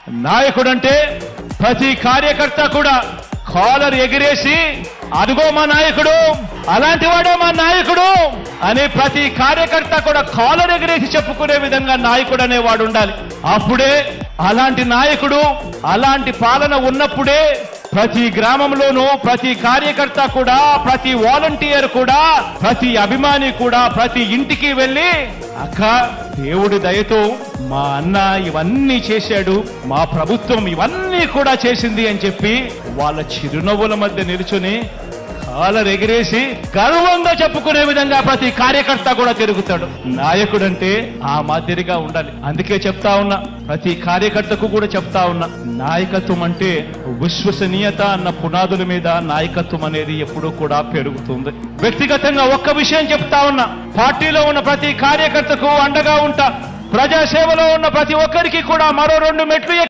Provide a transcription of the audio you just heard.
నాయకుడంటే ప్రతి కార్యకర్త కూడా కాలర్ ఎగిరేసి అదిగో మా నాయకుడు, అలాంటి వాడే మా నాయకుడు అని ప్రతి కార్యకర్త కూడా కాలర్ ఎగిరేసి చెప్పుకునే విధంగా నాయకుడు అనేవాడు ఉండాలి. అప్పుడే అలాంటి నాయకుడు, అలాంటి పాలన ఉన్నప్పుడే ప్రతి గ్రామంలోనూ ప్రతి కార్యకర్త కూడా, ప్రతి వాలంటీర్ కూడా, ప్రతి అభిమాని కూడా ప్రతి ఇంటికి వెళ్ళి అక్క దేవుడి దయతో మా అన్న ఇవన్నీ చేశాడు, మా ప్రభుత్వం ఇవన్నీ కూడా చేసింది అని చెప్పి వాళ్ళ చిరునవ్వుల మధ్య నిలుచుని కాలర్ ఎగిరేసి గర్వంగా చెప్పుకునే విధంగా ప్రతి కార్యకర్త కూడా తిరుగుతాడు. నాయకుడంటే ఆ మాదిరిగా ఉండాలి. అందుకే చెప్తా ఉన్నా, ప్రతి కార్యకర్తకు కూడా చెప్తా ఉన్నా, నాయకత్వం అంటే విశ్వసనీయత అన్న పునాదుల మీద నాయకత్వం అనేది ఎప్పుడూ కూడా పెరుగుతుంది. వ్యక్తిగతంగా ఒక్క విషయం చెప్తా ఉన్నా, పార్టీలో ఉన్న ప్రతి కార్యకర్తకు అండగా ఉంటా. ప్రజాసేవలో ఉన్న ప్రతి ఒక్కరికి కూడా మరో 2 మెట్లు